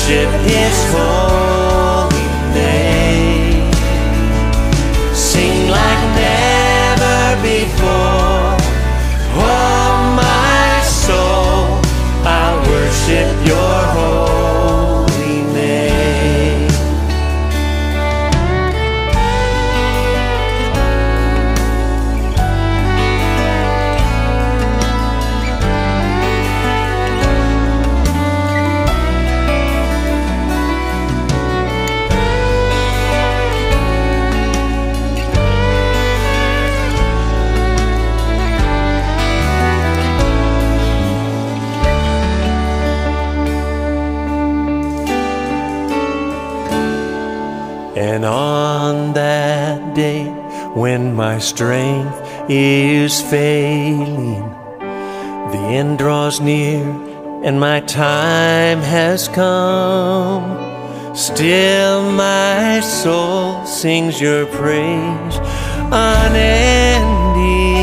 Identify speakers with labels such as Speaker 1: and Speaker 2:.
Speaker 1: worship His holy name. Sing like never before. Oh, my soul, I'll worship your holy name. And on that day when my strength is failing, the end draws near and my time has come, still my soul sings your praise unending.